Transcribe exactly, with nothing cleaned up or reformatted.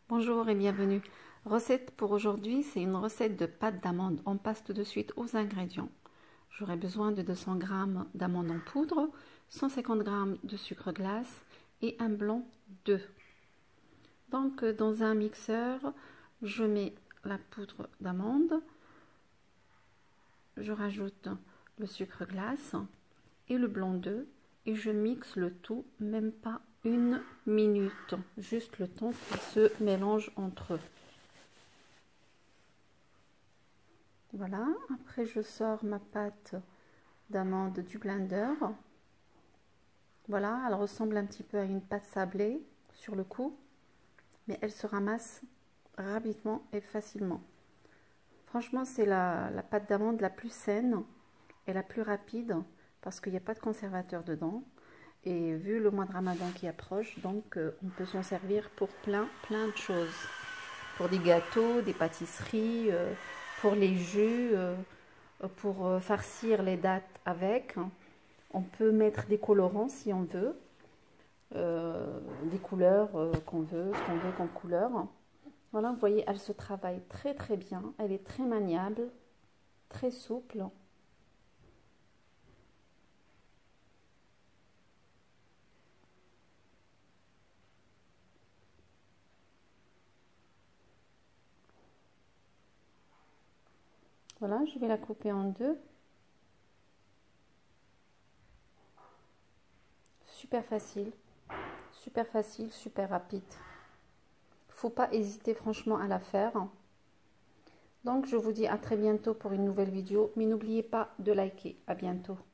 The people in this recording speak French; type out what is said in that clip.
Bonjour et bienvenue. Recette pour aujourd'hui, c'est une recette de pâte d'amande. On passe tout de suite aux ingrédients. J'aurai besoin de deux cents grammes d'amandes en poudre, cent cinquante grammes de sucre glace et un blanc d'œuf. Donc dans un mixeur, je mets la poudre d'amande, je rajoute le sucre glace et le blanc d'œuf et je mixe le tout, même pas une minute, juste le temps qu'ils se mélangent entre eux. Voilà, après je sors ma pâte d'amande du blender. Voilà, elle ressemble un petit peu à une pâte sablée sur le coup, mais elle se ramasse rapidement et facilement. Franchement, c'est la, la pâte d'amande la plus saine et la plus rapide parce qu'il n'y a pas de conservateur dedans. Et vu le mois de Ramadan qui approche, donc euh, on peut s'en servir pour plein, plein de choses. Pour des gâteaux, des pâtisseries, euh, pour les jus, euh, pour euh, farcir les dattes avec. On peut mettre des colorants si on veut, euh, des couleurs euh, qu'on veut, ce qu'on veut comme couleur. Voilà, vous voyez, elle se travaille très très bien. Elle est très maniable, très souple. Voilà, je vais la couper en deux. Super facile, super facile, super rapide. Faut pas hésiter franchement à la faire. Donc je vous dis à très bientôt pour une nouvelle vidéo, mais n'oubliez pas de liker. À bientôt.